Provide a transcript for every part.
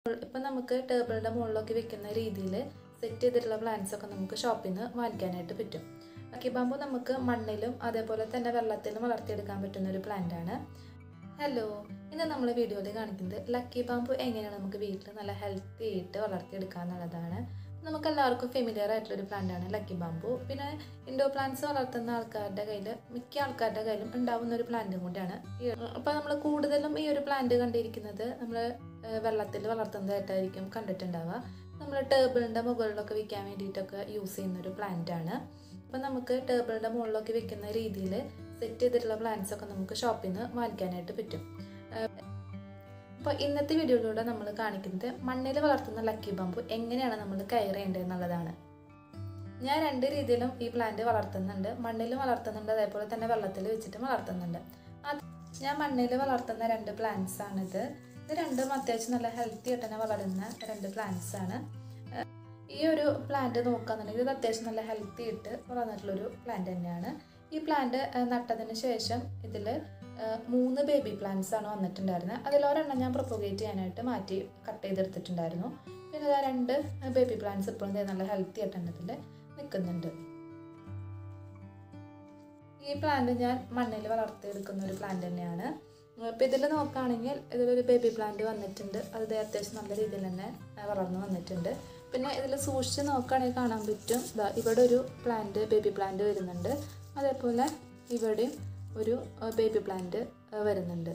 ഇപ്പം നമുക്ക് ടേബിളിൻ്റെ മുകളിലൊക്കെ വെക്കുന്ന രീതിയിൽ സെറ്റ് ചെയ്തിട്ടുള്ള പ്ലാന്റ്സ് ഒക്കെ നമുക്ക് ഷോപ്പിൽ നിന്ന് വാങ്ങിക്കാനായിട്ട് പറ്റും. ലക്കി ബാമ്പു നമുക്ക് മണ്ണിലും അതേപോലെ തന്നെ വെള്ളത്തിലും വളർത്തിയെടുക്കാൻ പറ്റുന്ന ഒരു പ്ലാന്റ് ആണ്. ഹലോ, ഇന്ന് നമ്മൾ വീഡിയോയിൽ കാണിക്കുന്നത് ലക്കി ബാമ്പു എങ്ങനെയാണ് നമുക്ക് വീട്ടിൽ നല്ല ഹെൽത്തി ആയിട്ട് വളർത്തിയെടുക്കുക എന്നുള്ളതാണ്. നമുക്ക് എല്ലാവർക്കും ഫെമിലിയർ ആയിട്ടുള്ളൊരു പ്ലാന്റ് ആണ് ലക്കി ബാമ്പു. പിന്നെ ഇൻഡോർ പ്ലാന്റ്സ് വളർത്തുന്ന ആൾക്കാരുടെ കയ്യിൽ മിക്ക ആൾക്കാരുടെ കയ്യിലും ഉണ്ടാവുന്ന ഒരു പ്ലാന്റും കൂടിയാണ്. അപ്പോൾ നമ്മൾ കൂടുതലും ഈ ഒരു പ്ലാന്റ് കണ്ടിരിക്കുന്നത് നമ്മൾ വെള്ളത്തിൽ വളർത്തുന്നതായിട്ടായിരിക്കും കണ്ടിട്ടുണ്ടാവുക. നമ്മൾ ടേബിളിൻ്റെ മുകളിലൊക്കെ വെക്കാൻ വേണ്ടിയിട്ടൊക്കെ യൂസ് ചെയ്യുന്നൊരു പ്ലാന്റ് ആണ്. അപ്പോൾ നമുക്ക് ടേബിളിൻ്റെ മുകളിലൊക്കെ വെക്കുന്ന രീതിയിൽ സെറ്റ് ചെയ്തിട്ടുള്ള പ്ലാന്റ്സ് ഒക്കെ നമുക്ക് ഷോപ്പിൽ നിന്ന് വാങ്ങിക്കാനായിട്ട് പറ്റും. അപ്പോൾ ഇന്നത്തെ വീഡിയോയിലൂടെ നമ്മൾ കാണിക്കുന്നത് മണ്ണിൽ വളർത്തുന്ന ലക്കി ബാമ്പു എങ്ങനെയാണ് നമ്മൾ കെയർ ചെയ്യേണ്ടത് എന്നുള്ളതാണ്. ഞാൻ രണ്ട് രീതിയിലും ഈ പ്ലാന്റ് വളർത്തുന്നുണ്ട്. മണ്ണിൽ വളർത്തുന്നുണ്ട്, അതേപോലെ തന്നെ വെള്ളത്തിൽ വെച്ചിട്ട് വളർത്തുന്നുണ്ട്. ഞാൻ മണ്ണിൽ വളർത്തുന്ന രണ്ട് പ്ലാന്റ്സ് ആണിത്. ഇത് രണ്ടും അത്യാവശ്യം നല്ല ഹെൽത്തി ആയിട്ട് തന്നെ വളരുന്ന രണ്ട് പ്ലാന്റ്സ് ആണ്. ഈ ഒരു പ്ലാന്റ് നോക്കുകയാണെന്നുണ്ടെങ്കിൽ ഇത് അത്യാവശ്യം നല്ല ഹെൽത്തി ആയിട്ട് വളർന്നിട്ടുള്ളൊരു പ്ലാന്റ് തന്നെയാണ്. ഈ പ്ലാന്റ് നട്ടതിന് ശേഷം ഇതിൽ 3 ബേബി പ്ലാന്റ്സ് ആണ് വന്നിട്ടുണ്ടായിരുന്നത്. അതിലൊരെണ്ണം ഞാൻ പ്രൊപ്പഗേറ്റ് ചെയ്യാനായിട്ട് മാറ്റി കട്ട് ചെയ്തെടുത്തിട്ടുണ്ടായിരുന്നു. പിന്നെ 2 ബേബി പ്ലാന്റ്സ് ഇപ്പോഴും നല്ല ഹെൽത്തി ആയിട്ട് തന്നെ ഇതിൽ നിൽക്കുന്നുണ്ട്. ഈ പ്ലാന്റ് ഞാൻ മണ്ണിൽ വളർത്തിയെടുക്കുന്ന ഒരു പ്ലാന്റ് തന്നെയാണ്. അപ്പോൾ ഇതിൽ നോക്കുകയാണെങ്കിൽ ഇതിലൊരു ബേബി പ്ലാന്റ് വന്നിട്ടുണ്ട്. അത് അത്യാവശ്യം നല്ല രീതിയിൽ തന്നെ വളർന്നു വന്നിട്ടുണ്ട്. പിന്നെ ഇതിൽ സൂക്ഷിച്ച് നോക്കുകയാണെങ്കിൽ കാണാൻ പറ്റും, ഇവിടെ ഒരു പ്ലാന്റ് ബേബി പ്ലാന്റ് വരുന്നുണ്ട്. അതേപോലെ ഇവിടെയും ഒരു ബേബി പ്ലാന്റ് വരുന്നുണ്ട്.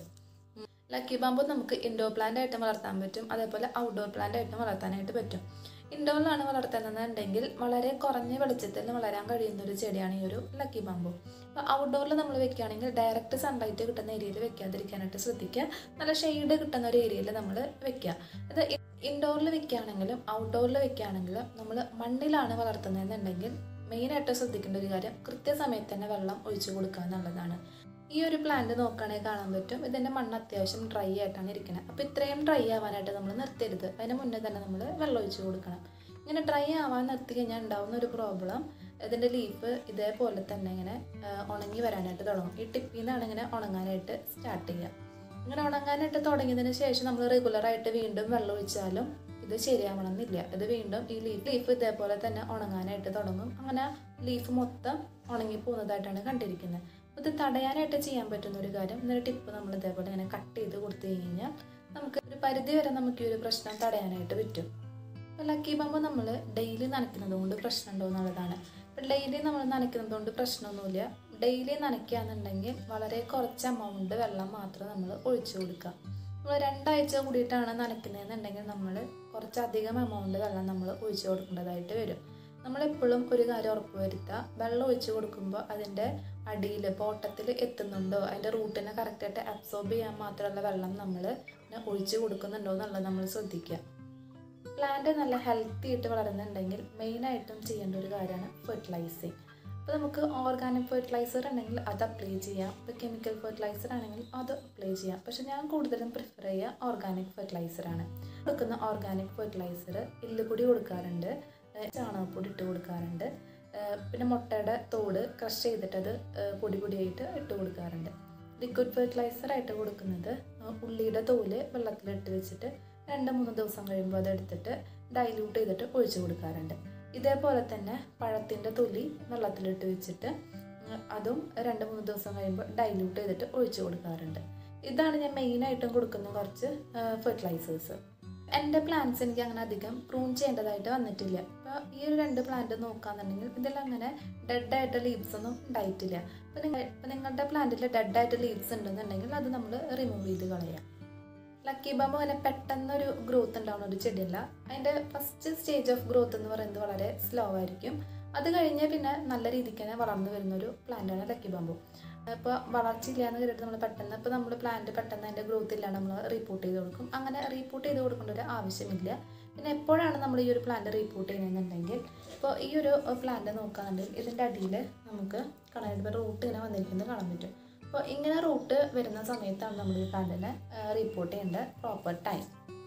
ലക്കി ബാമ്പു നമുക്ക് ഇൻഡോർ പ്ലാന്റ് ആയിട്ടും വളർത്താൻ പറ്റും, അതേപോലെ ഔട്ട്ഡോർ പ്ലാന്റ് ആയിട്ടും വളർത്താനായിട്ട് പറ്റും. ഇൻഡോറിലാണ് വളർത്തുന്നതെന്നുണ്ടെങ്കിൽ വളരെ കുറഞ്ഞ വെളിച്ചത്തിൽ വളരാൻ കഴിയുന്ന ഒരു ചെടിയാണ് ഈ ഒരു ലക്കി ബാമ്പു. അപ്പോൾ ഔട്ട്ഡോറിൽ നമ്മൾ വെക്കുകയാണെങ്കിൽ ഡയറക്റ്റ് സൺലൈറ്റ് കിട്ടുന്ന ഏരിയയിൽ വെക്കാതിരിക്കാനായിട്ട് ശ്രദ്ധിക്കുക. നല്ല ഷെയ്ഡ് കിട്ടുന്ന ഒരു ഏരിയയിൽ നമ്മൾ വെക്കുക. അത് ഇൻഡോറിൽ വെക്കുകയാണെങ്കിലും ഔട്ട്ഡോറിൽ വെക്കുകയാണെങ്കിലും നമ്മൾ മണ്ണിലാണ് വളർത്തുന്നതെന്നുണ്ടെങ്കിൽ മെയിനായിട്ട് ശ്രദ്ധിക്കേണ്ട ഒരു കാര്യം കൃത്യസമയത്ത് തന്നെ വെള്ളം ഒഴിച്ചു കൊടുക്കുക എന്നുള്ളതാണ്. ഈ ഒരു പ്ലാന്റ് നോക്കുകയാണെങ്കിൽ കാണാൻ പറ്റും, ഇതിൻ്റെ മണ്ണ് അത്യാവശ്യം ഡ്രൈ ആയിട്ടാണ് ഇരിക്കുന്നത്. അപ്പോൾ ഇത്രയും ഡ്രൈ ആവാനായിട്ട് നമ്മൾ നിർത്തരുത്. അതിന് മുന്നേ തന്നെ നമ്മൾ വെള്ളം ഒഴിച്ചു കൊടുക്കണം. ഇങ്ങനെ ഡ്രൈ ആവാൻ നിർത്തി കഴിഞ്ഞാൽ ഉണ്ടാവുന്ന ഒരു പ്രോബ്ലം, ഇതിൻ്റെ ലീഫ് ഇതേപോലെ തന്നെ ഇങ്ങനെ ഉണങ്ങി വരാനായിട്ട് തുടങ്ങും. ഈ ടിപ്പിൽ നിന്നാണ് ഇങ്ങനെ ഉണങ്ങാനായിട്ട് സ്റ്റാർട്ട് ചെയ്യുക. ഇങ്ങനെ ഉണങ്ങാനായിട്ട് തുടങ്ങിയതിന് ശേഷം നമ്മൾ റെഗുലറായിട്ട് വീണ്ടും വെള്ളം ഒഴിച്ചാലും ഇത് ശരിയാവണമെന്നില്ല. ഇത് വീണ്ടും ഈ ലീഫ് ഇതേപോലെ തന്നെ ഉണങ്ങാനായിട്ട് തുടങ്ങും. അങ്ങനെ ലീഫ് മൊത്തം ഉണങ്ങി പോകുന്നതായിട്ടാണ് കണ്ടിരിക്കുന്നത്. ഇത് തടയാനായിട്ട് ചെയ്യാൻ പറ്റുന്ന ഒരു കാര്യം, ഇന്നൊരു ടിപ്പ് നമ്മൾ ഇതേപോലെ ഇങ്ങനെ കട്ട് ചെയ്ത് കൊടുത്തു കഴിഞ്ഞാൽ നമുക്ക് ഒരു പരിധി വരെ നമുക്ക് ഈ ഒരു പ്രശ്നം തടയാനായിട്ട് പറ്റും. അപ്പോൾ ലക്കി ബാമ്പു നമ്മൾ ഡെയിലി നനയ്ക്കുന്നത് കൊണ്ട് പ്രശ്നം ഉണ്ടോ എന്നുള്ളതാണ്. ഇപ്പം ഡെയിലി നമ്മൾ നനയ്ക്കുന്നത് കൊണ്ട് പ്രശ്നമൊന്നുമില്ല. ഡെയിലി നനയ്ക്കുകയാണെന്നുണ്ടെങ്കിൽ വളരെ കുറച്ച് എമൗണ്ട് വെള്ളം മാത്രം നമ്മൾ ഒഴിച്ചു കൊടുക്കുക. നമ്മൾ 2 ആഴ്ച കൂടിയിട്ടാണ് നനയ്ക്കുന്നതെന്നുണ്ടെങ്കിൽ നമ്മൾ കുറച്ചധികം എമൗണ്ട് വെള്ളം നമ്മൾ ഒഴിച്ചു കൊടുക്കേണ്ടതായിട്ട് വരും. നമ്മളെപ്പോഴും ഒരു കാര്യം ഉറപ്പ് വരുത്തുക, വെള്ളം ഒഴിച്ചു കൊടുക്കുമ്പോൾ അതിൻ്റെ അടിയിൽ പോട്ടത്തിൽ എത്തുന്നുണ്ടോ, അതിൻ്റെ റൂട്ടിനെ കറക്റ്റായിട്ട് അബ്സോർബ് ചെയ്യാൻ മാത്രമുള്ള വെള്ളം നമ്മൾ ഒഴിച്ചു കൊടുക്കുന്നുണ്ടോ എന്നുള്ളത് നമ്മൾ ശ്രദ്ധിക്കുക. പ്ലാന്റ് നല്ല ഹെൽത്തി ആയിട്ട് വളരുന്നുണ്ടെങ്കിൽ മെയിനായിട്ടും ചെയ്യേണ്ട ഒരു കാര്യമാണ് ഫെർട്ടിലൈസിങ്. അപ്പോൾ നമുക്ക് ഓർഗാനിക് ഫെർട്ടിലൈസർ ഉണ്ടെങ്കിൽ അത് അപ്ലൈ ചെയ്യാം, ഇപ്പോൾ കെമിക്കൽ ഫെർട്ടിലൈസർ ആണെങ്കിൽ അത് അപ്ലൈ ചെയ്യാം. പക്ഷെ ഞാൻ കൂടുതലും പ്രിഫർ ചെയ്യുക ഓർഗാനിക് ഫെർട്ടിലൈസറാണ്. കൊടുക്കുന്ന ഓർഗാനിക് ഫെർട്ടിലൈസർ എല്ലുപൊടി കൊടുക്കാറുണ്ട്, ചാണകപ്പൊടി ഇട്ട് കൊടുക്കാറുണ്ട്, പിന്നെ മുട്ടയുടെ തോട് ക്രഷ് ചെയ്തിട്ടത് പൊടിയായിട്ട് ഇട്ട് കൊടുക്കാറുണ്ട്. ലിക്വിഡ് ഫെർട്ടിലൈസറായിട്ട് കൊടുക്കുന്നത് ഉള്ളിയുടെ തോല് വെള്ളത്തിലിട്ട് വെച്ചിട്ട് 2-3 ദിവസം കഴിയുമ്പോൾ അതെടുത്തിട്ട് ഡൈല്യൂട്ട് ചെയ്തിട്ട് ഒഴിച്ചു കൊടുക്കാറുണ്ട്. ഇതേപോലെ തന്നെ പഴത്തിൻ്റെ തൊലി വെള്ളത്തിലിട്ട് വെച്ചിട്ട് അതും 2-3 ദിവസം കഴിയുമ്പോൾ ഡൈല്യൂട്ട് ചെയ്തിട്ട് ഒഴിച്ചു കൊടുക്കാറുണ്ട്. ഇതാണ് ഞാൻ മെയിനായിട്ടും കൊടുക്കുന്ന കുറച്ച് ഫെർട്ടിലൈസേഴ്സ്. എൻ്റെ പ്ലാന്റ്സ് എനിക്ക് അങ്ങനെ അധികം പ്രൂൺ ചെയ്യേണ്ടതായിട്ട് വന്നിട്ടില്ല. അപ്പോൾ ഈ ഒരു 2 പ്ലാന്റ് നോക്കുകയാണെന്നുണ്ടെങ്കിൽ ഇതിലങ്ങനെ ഡെഡായിട്ട് ലീവ്സ് ഒന്നും ഉണ്ടായിട്ടില്ല. അപ്പോൾ നിങ്ങളുടെ പ്ലാന്റിൽ ഡെഡായിട്ട് ലീവ്സ് ഉണ്ടെന്നുണ്ടെങ്കിൽ അത് നമ്മൾ റിമൂവ് ചെയ്ത് കളയാം. ലക്കി ബാമ്പു അങ്ങനെ പെട്ടെന്നൊരു ഗ്രോത്ത് ഉണ്ടാവുന്ന ഒരു ചെടിയല്ല. അതിൻ്റെ ഫസ്റ്റ് സ്റ്റേജ് ഓഫ് ഗ്രോത്ത് എന്ന് പറയുന്നത് വളരെ സ്ലോ ആയിരിക്കും. അത് കഴിഞ്ഞ് പിന്നെ നല്ല രീതിക്ക് തന്നെ വളർന്നു വരുന്നൊരു പ്ലാന്റാണ് ലക്കി ബാമ്പു. ഇപ്പോൾ വളർച്ചയില്ല എന്ന് കരുതി നമ്മൾ പെട്ടെന്ന് ഇപ്പോൾ നമ്മൾ പ്ലാന്റ് പെട്ടെന്ന് അതിൻ്റെ ഗ്രോത്ത് ഇല്ലാണ്ട് നമ്മൾ റീപ്പോർട്ട് ചെയ്ത് കൊടുക്കും. അങ്ങനെ റീപ്പോർട്ട് ചെയ്ത് കൊടുക്കേണ്ട ഒരു ആവശ്യമില്ല. പിന്നെ എപ്പോഴാണ് നമ്മൾ ഈ ഒരു പ്ലാന്റ് റീപ്പോർട്ട് ചെയ്യുന്നതെന്നുണ്ടെങ്കിൽ, ഇപ്പോൾ ഈ ഒരു പ്ലാന്റ് നോക്കുകയാണെന്നുണ്ടെങ്കിൽ ഇതിൻ്റെ അടിയിൽ നമുക്ക് കാണാൻ ഇപ്പോൾ റൂട്ട് ഇങ്ങനെ വന്നിരിക്കുന്നത് കാണാൻ പറ്റും. അപ്പോൾ ഇങ്ങനെ റൂട്ട് വരുന്ന സമയത്താണ് നമ്മൾ ഈ പ്ലാന്റിനെ റീപ്പോർട്ട് ചെയ്യേണ്ട പ്രോപ്പർ ടൈം.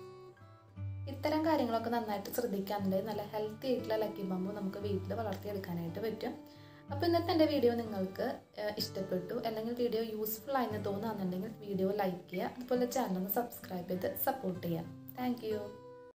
ഇത്തരം കാര്യങ്ങളൊക്കെ നന്നായിട്ട് ശ്രദ്ധിക്കാനുണ്ടെങ്കിൽ നല്ല ഹെൽത്തി ആയിട്ടുള്ള ലക്കി ബാമ്പു നമുക്ക് വീട്ടിൽ വളർത്തിയെടുക്കാനായിട്ട് പറ്റും. അപ്പോൾ ഇന്നത്തെ എൻ്റെ വീഡിയോ നിങ്ങൾക്ക് ഇഷ്ടപ്പെട്ടു അല്ലെങ്കിൽ വീഡിയോ യൂസ്ഫുൾ ആയെന്ന് തോന്നുകയാണെന്നുണ്ടെങ്കിൽ വീഡിയോ ലൈക്ക് ചെയ്യുക, അതുപോലെ ചാനൽ ഒന്ന് സബ്സ്ക്രൈബ് ചെയ്ത് സപ്പോർട്ട് ചെയ്യുക. Thank U.